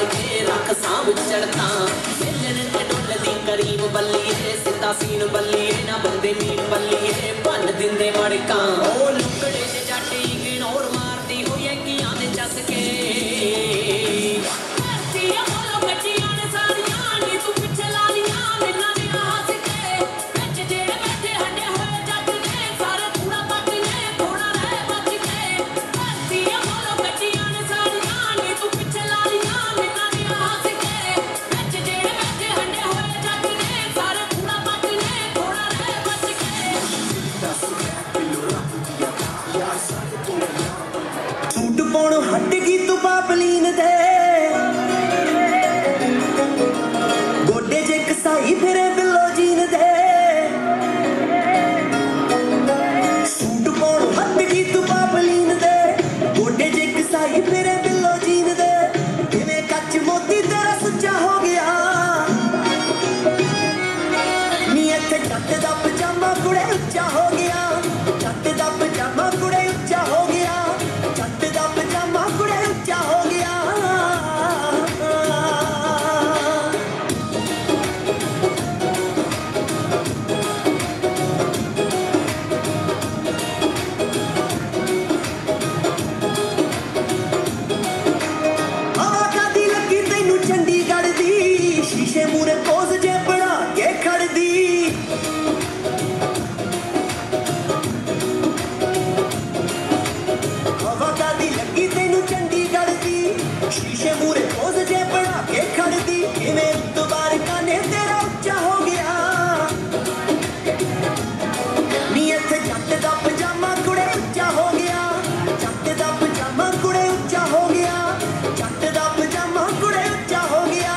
जे रख सांभ चढ़ता मिलन ते डुलदी करीम बल्लीए सिद्धा सीन बल्लीए ना बंदे मीन बल्लीए भन दिंदे मड़का ओ लुकड़े च जट इग्नोर मारदी हो यंकियां दे चसके हट गई तू बाबलीन दे गोडे जे कसाई फिरे बिलो जीन दे सूट पाउण हट गई तू बाबलीन दे गोडे जे कसाई फिरे बिलो जीन दे किवें कच मोती तेरा सुच्चा हो गया नी इत्थे जट दा पजामा कुड़े उच्चा हो गया जट दा पजामा कुड़े उच्चा हो गया जट दा पजामा कुड़े उच्चा हो गया हवा कादी लगी तैनू चंडीगढ़ दी शीशे मूरे पोज जे बना के खड़दी हवा कादी लगी तैनू चंडीगढ़ दी शीशे मूरे पोज जे बना के खड़दी किवें दोबार काने तेरा उच्चा हो गया नी इत्थे जट दा पजामा कुड़े उच्चा हो गया जट दा पजामा कुड़े उच्चा हो गया जट दा पजामा कुड़े उच्चा हो गया